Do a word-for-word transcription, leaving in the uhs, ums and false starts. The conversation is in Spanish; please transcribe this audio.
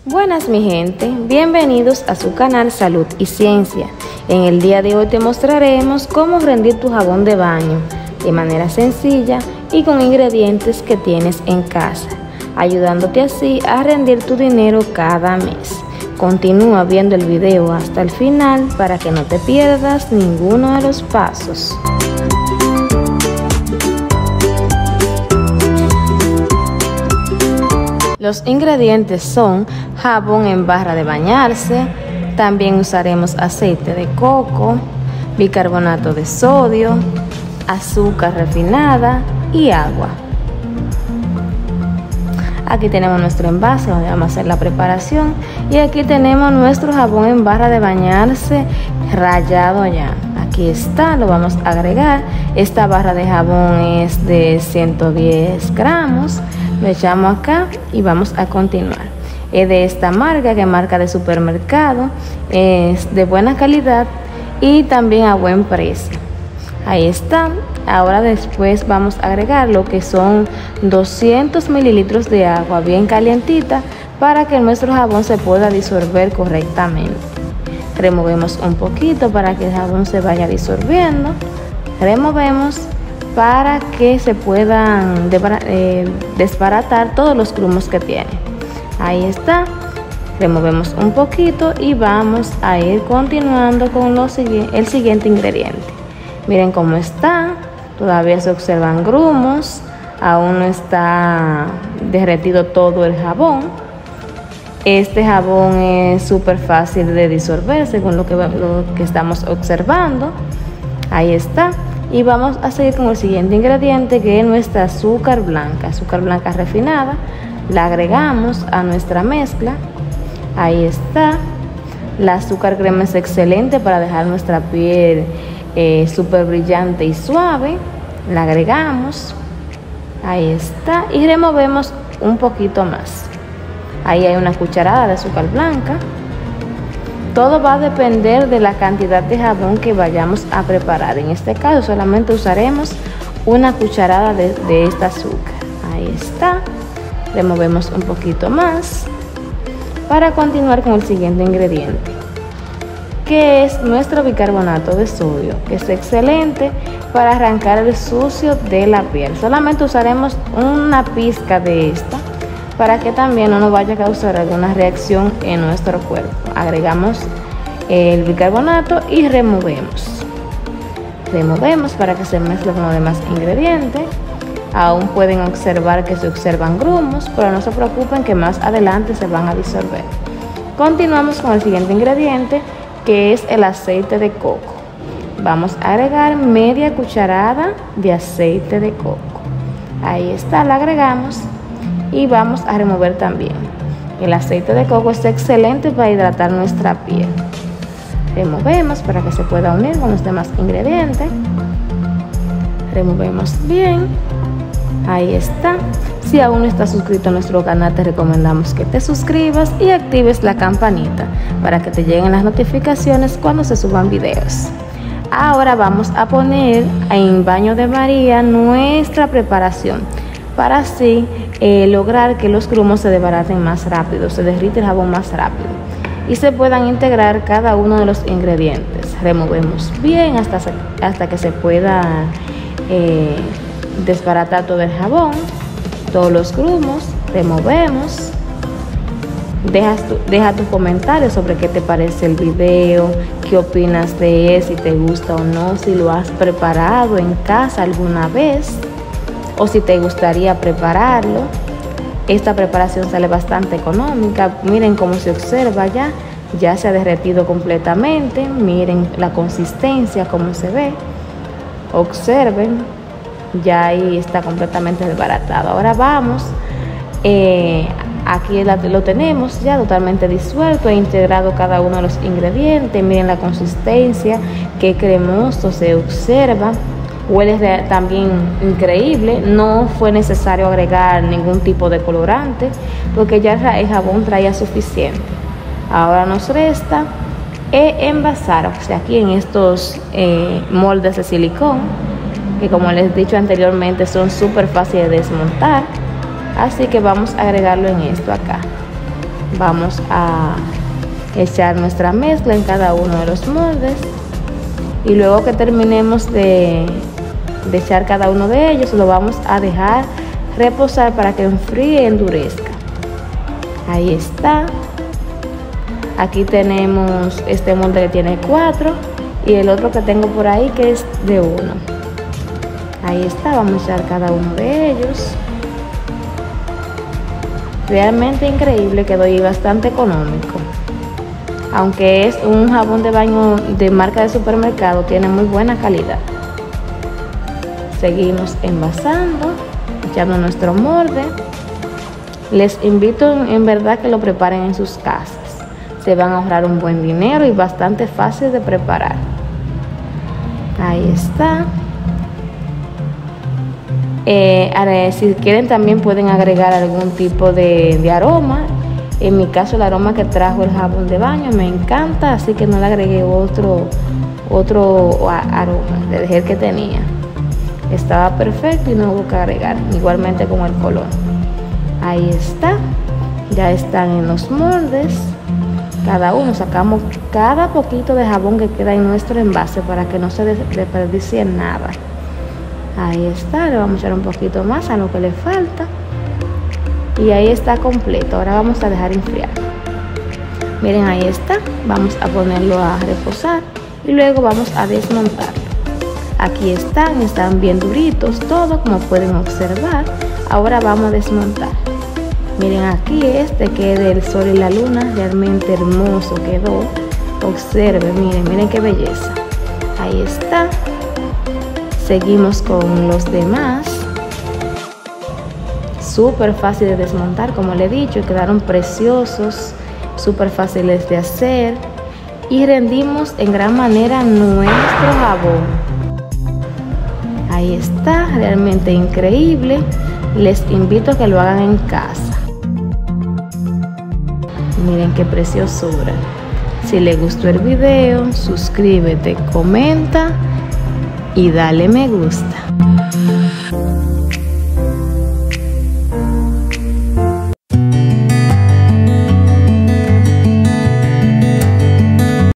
Buenas mi gente, bienvenidos a su canal Salud y Ciencia. En el día de hoy te mostraremos cómo rendir tu jabón de baño de manera sencilla y con ingredientes que tienes en casa, ayudándote así a rendir tu dinero cada mes. Continúa viendo el video hasta el final para que no te pierdas ninguno de los pasos. Los ingredientes son jabón en barra de bañarse, también usaremos aceite de coco, bicarbonato de sodio, azúcar refinada y agua. Aquí tenemos nuestro envase donde vamos a hacer la preparación y aquí tenemos nuestro jabón en barra de bañarse rallado ya. Aquí está, lo vamos a agregar. Esta barra de jabón es de ciento diez gramos. Lo echamos acá y vamos a continuar. Es de esta marca, que es marca de supermercado, es de buena calidad y también a buen precio. Ahí está. Ahora después vamos a agregar lo que son doscientos mililitros de agua bien calientita para que nuestro jabón se pueda disolver correctamente. Removemos un poquito para que el jabón se vaya disolviendo. Removemos para que se puedan desbaratar todos los grumos que tiene. Ahí está. Removemos un poquito y vamos a ir continuando con lo, el siguiente ingrediente. Miren cómo está. Todavía se observan grumos. Aún no está derretido todo el jabón. Este jabón es súper fácil de disolver según lo que, lo que estamos observando. Ahí está. Y vamos a seguir con el siguiente ingrediente, que es nuestra azúcar blanca, azúcar blanca refinada. La agregamos a nuestra mezcla. Ahí está. La azúcar crema es excelente para dejar nuestra piel eh, súper brillante y suave. La agregamos. Ahí está. Y removemos un poquito más. Ahí hay una cucharada de azúcar blanca. Todo va a depender de la cantidad de jabón que vayamos a preparar. En este caso solamente usaremos una cucharada de, de esta azúcar. Ahí está. Removemos un poquito más para continuar con el siguiente ingrediente, que es nuestro bicarbonato de sodio, que es excelente para arrancar el sucio de la piel. Solamente usaremos una pizca de esta para que también no nos vaya a causar alguna reacción en nuestro cuerpo. Agregamos el bicarbonato y removemos. Removemos para que se mezcle con los demás ingredientes. Aún pueden observar que se observan grumos, pero no se preocupen que más adelante se van a disolver. Continuamos con el siguiente ingrediente, que es el aceite de coco. Vamos a agregar media cucharada de aceite de coco. Ahí está, la agregamos. Y vamos a remover también. El aceite de coco es excelente para hidratar nuestra piel. Removemos para que se pueda unir con los demás ingredientes. Removemos bien. Ahí está. Si aún no estás suscrito a nuestro canal, te recomendamos que te suscribas y actives la campanita para que te lleguen las notificaciones cuando se suban videos. Ahora vamos a poner en baño de María nuestra preparación, para así eh, lograr que los grumos se desbaraten más rápido, se derrite el jabón más rápido y se puedan integrar cada uno de los ingredientes. Removemos bien hasta, hasta que se pueda eh, desbaratar todo el jabón, todos los grumos. Removemos. Deja, tu, deja tus comentarios sobre qué te parece el video, qué opinas de él, si te gusta o no, si lo has preparado en casa alguna vez o si te gustaría prepararlo. Esta preparación sale bastante económica. Miren cómo se observa ya, ya se ha derretido completamente. Miren la consistencia, cómo se ve. Observen, ya ahí está completamente desbaratado. Ahora vamos, eh, aquí lo tenemos ya totalmente disuelto e integrado cada uno de los ingredientes. Miren la consistencia, qué cremoso se observa. Huele también increíble. No fue necesario agregar ningún tipo de colorante porque ya el jabón traía suficiente. Ahora nos resta envasar, o sea, aquí en estos eh, moldes de silicón, que como les he dicho anteriormente son súper fáciles de desmontar. Así que vamos a agregarlo en esto acá. vamos a echar nuestra mezcla en cada uno de los moldes y luego que terminemos de, de echar cada uno de ellos lo vamos a dejar reposar para que enfríe y endurezca. Ahí está. Aquí tenemos este molde que tiene cuatro y el otro que tengo por ahí que es de uno. Ahí está, vamos a echar cada uno de ellos. Realmente increíble, quedó y bastante económico. Aunque es un jabón de baño de marca de supermercado, tiene muy buena calidad. Seguimos envasando, echando nuestro molde. Les invito en verdad que lo preparen en sus casas. Se van a ahorrar un buen dinero y bastante fácil de preparar. Ahí está. Eh, si quieren también pueden agregar algún tipo de, de aroma. En mi caso el aroma que trajo el jabón de baño me encanta, así que no le agregué otro, otro aroma, le dejé el que tenía. Estaba perfecto y no hubo que agregar, igualmente con el color. Ahí está, ya están en los moldes. Cada uno sacamos cada poquito de jabón que queda en nuestro envase para que no se desperdicie nada. Ahí está, le vamos a echar un poquito más a lo que le falta. Y ahí está completo. Ahora vamos a dejar enfriar. Miren, ahí está. Vamos a ponerlo a reposar y luego vamos a desmontarlo. Aquí están, están bien duritos todos, como pueden observar. Ahora vamos a desmontar. Miren, aquí este que es del sol y la luna, realmente hermoso quedó. Observen, miren, miren qué belleza. Ahí está. Seguimos con los demás. Súper fácil de desmontar, como le he dicho, quedaron preciosos, súper fáciles de hacer y rendimos en gran manera nuestro jabón. Ahí está, realmente increíble. Les invito a que lo hagan en casa. Miren qué preciosura. Si les gustó el video, suscríbete, comenta y dale me gusta.